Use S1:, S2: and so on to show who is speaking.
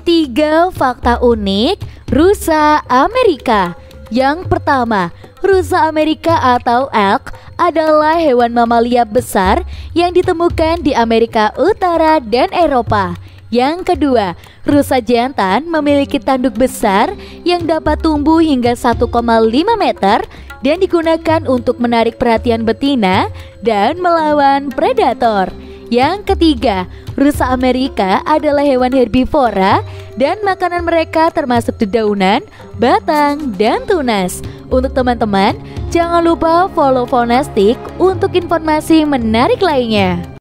S1: Tiga fakta unik rusa Amerika. Yang pertama, rusa Amerika atau elk adalah hewan mamalia besar yang ditemukan di Amerika Utara dan Eropa. Yang kedua, rusa jantan memiliki tanduk besar yang dapat tumbuh hingga 1,5 meter dan digunakan untuk menarik perhatian betina dan melawan predator. Yang ketiga, rusa Amerika adalah hewan herbivora dan makanan mereka termasuk dedaunan, batang, dan tunas. Untuk teman-teman, jangan lupa follow Faunastic untuk informasi menarik lainnya.